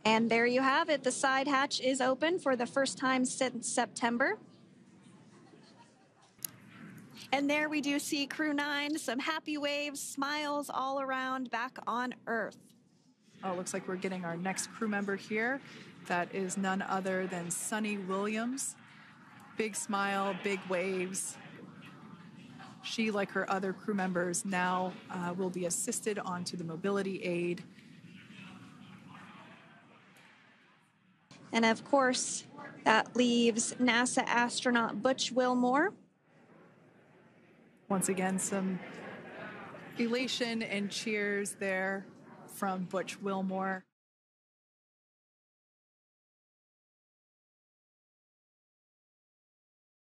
And there you have it. The side hatch is open for the first time since September. And there we do see Crew 9, some happy waves, smiles all around back on Earth. Oh, it looks like we're getting our next crew member here. That is none other than Suni Williams. Big smile, big waves. She, like her other crew members, now will be assisted onto the mobility aid. And of course, that leaves NASA astronaut Butch Wilmore. Once again, some elation and cheers there from Butch Wilmore.